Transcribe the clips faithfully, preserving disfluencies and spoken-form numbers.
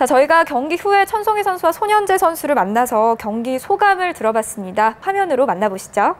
자, 저희가 경기 후에 천송희 선수와 손현재 선수를 만나서 경기 소감을 들어봤습니다. 화면으로 만나보시죠.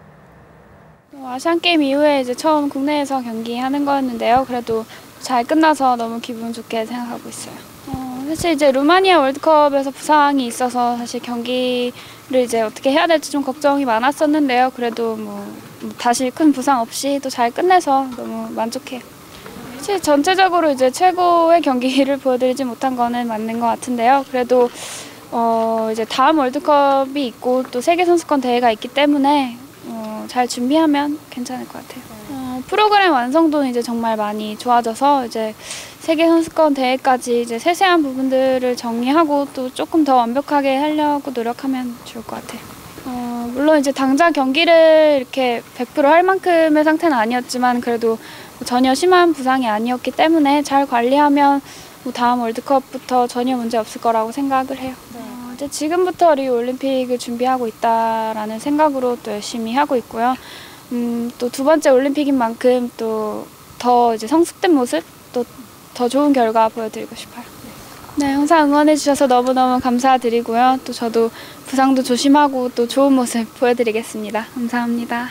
아시안게임 이후에 이제 처음 국내에서 경기하는 거였는데요. 그래도 잘 끝나서 너무 기분 좋게 생각하고 있어요. 어, 사실 이제 루마니아 월드컵에서 부상이 있어서 사실 경기를 이제 어떻게 해야 될지 좀 걱정이 많았었는데요. 그래도 뭐 다시 큰 부상 없이 또 잘 끝내서 너무 만족해요. 사실 전체적으로 이제 최고의 경기를 보여드리지 못한 거는 맞는 것 같은데요. 그래도 어 이제 다음 월드컵이 있고 또 세계 선수권 대회가 있기 때문에 어 잘 준비하면 괜찮을 것 같아요. 어 프로그램 완성도는 이제 정말 많이 좋아져서 이제 세계 선수권 대회까지 이제 세세한 부분들을 정리하고 또 조금 더 완벽하게 하려고 노력하면 좋을 것 같아요. 어 물론 이제 당장 경기를 이렇게 백 퍼센트 할 만큼의 상태는 아니었지만 그래도 전혀 심한 부상이 아니었기 때문에 잘 관리하면 뭐 다음 월드컵부터 전혀 문제 없을 거라고 생각을 해요. 네. 어, 이제 지금부터 리우 올림픽을 준비하고 있다라는 생각으로 또 열심히 하고 있고요. 음, 또 두 번째 올림픽인 만큼 또 더 이제 성숙된 모습, 또 더 좋은 결과 보여드리고 싶어요. 네, 항상 응원해 주셔서 너무너무 감사드리고요. 또 저도 부상도 조심하고 또 좋은 모습 보여드리겠습니다. 감사합니다.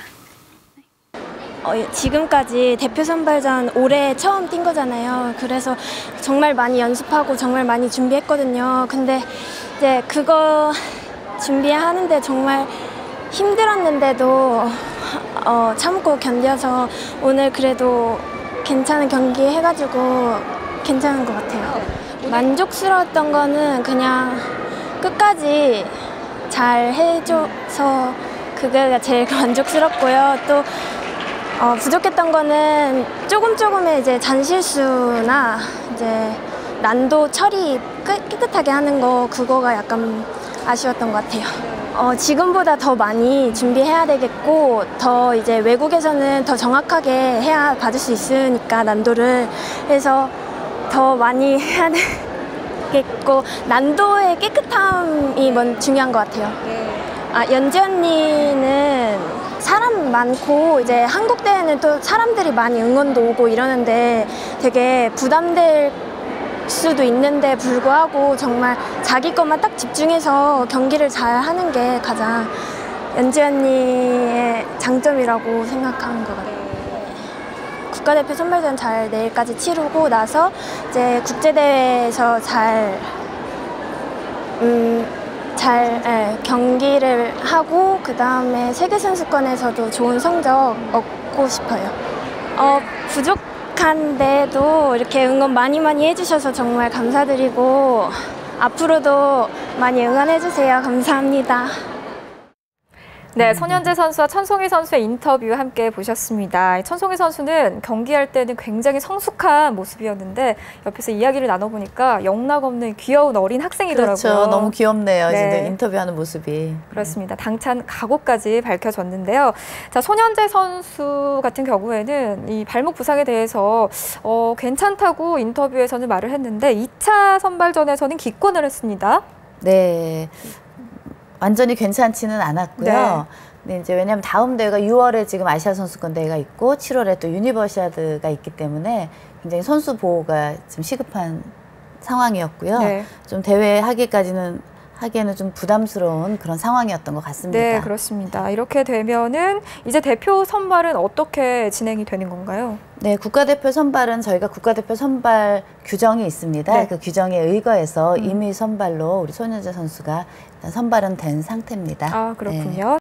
어, 지금까지 대표 선발전 올해 처음 뛴 거잖아요. 그래서 정말 많이 연습하고 정말 많이 준비했거든요. 근데 이제 그거 준비하는데 정말 힘들었는데도 어, 참고 견뎌서 오늘 그래도 괜찮은 경기 해가지고 괜찮은 것 같아요. 만족스러웠던 거는 그냥 끝까지 잘 해줘서 그게 제일 만족스럽고요. 또 어, 부족했던 거는 조금 조금의 이제 잔실수나 이제 난도 처리 깨끗하게 하는 거 그거가 약간 아쉬웠던 것 같아요. 어, 지금보다 더 많이 준비해야 되겠고 더 이제 외국에서는 더 정확하게 해야 받을 수 있으니까 난도를 해서 더 많이 해야 되겠고 난도의 깨끗함이 먼 중요한 것 같아요. 아, 연지 언니는 사람 많고 이제 한국 대회는 또 사람들이 많이 응원도 오고 이러는데 되게 부담될 수도 있는데 불구하고 정말 자기 것만 딱 집중해서 경기를 잘 하는 게 가장 연지 언니의 장점이라고 생각하는 것 같아요. 국가대표 선발전 잘 내일까지 치르고 나서 이제 국제대회에서 잘 음, 잘 예, 경기를 하고 그 다음에 세계선수권에서도 좋은 성적 얻고 싶어요. 어, 부족한데도 이렇게 응원 많이 많이 해주셔서 정말 감사드리고 앞으로도 많이 응원해주세요. 감사합니다. 네, 손현재 선수와 천송희 선수의 인터뷰 함께 보셨습니다. 천송희 선수는 경기할 때는 굉장히 성숙한 모습이었는데 옆에서 이야기를 나눠보니까 영락없는 귀여운 어린 학생이더라고요. 그렇죠. 너무 귀엽네요. 네. 진짜 인터뷰하는 모습이. 그렇습니다. 당찬 각오까지 밝혀졌는데요. 자, 손현재 선수 같은 경우에는 이 발목 부상에 대해서 어, 괜찮다고 인터뷰에서는 말을 했는데 이 차 선발전에서는 기권을 했습니다. 네. 완전히 괜찮지는 않았고요. 네. 근데 이제 왜냐하면 다음 대회가 유월에 지금 아시아 선수권 대회가 있고 칠월에 또 유니버시아드가 있기 때문에 굉장히 선수 보호가 좀 시급한 상황이었고요. 네. 좀 대회 하기까지는 하기에는 좀 부담스러운 그런 상황이었던 것 같습니다. 네, 그렇습니다. 이렇게 되면은 이제 대표 선발은 어떻게 진행이 되는 건가요? 네, 국가대표 선발은 저희가 국가대표 선발 규정이 있습니다. 네. 그 규정에 의거해서 음. 임의 선발로 우리 손현재 선수가 일단 선발은 된 상태입니다. 아, 그렇군요. 네.